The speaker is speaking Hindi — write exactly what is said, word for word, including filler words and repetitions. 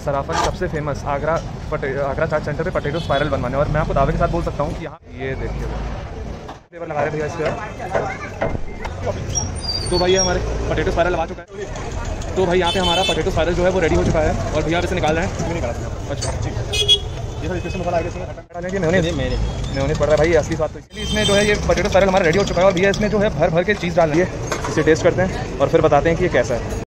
सराफा की सबसे फेमस आगरा पटे आगरा चाट सेंटर पे पोटैटो स्पाइरल बनवाने, और मैं आपको दावे के साथ बोल सकता हूँ कि यहाँ ये देखिए फ्लेवर लगा रहे भैया इसके। तो भाई हमारे पोटैटो स्पाइरल लगा चुका है। तो भाई यहाँ पे हमारा पोटैटो स्पाइरल जो है वो रेडी हो चुका है, और भैया आप इसे निकाल रहे हैं। निकाला। अच्छा ठीक है, ये सर इसमें मसाला आगे से डालने की मेयोनीज मेयोनीज पड़ रहा है भाई, असली स्वाद। तो इसलिए इसमें जो है ये पोटैटो स्पाइरल हमारा रेडी हो चुका है, और भैया इसमें जो है भर भर के चीज़ डाल रही है। इसे टेस्ट करते हैं और फिर बताते हैं कि ये कैसा है।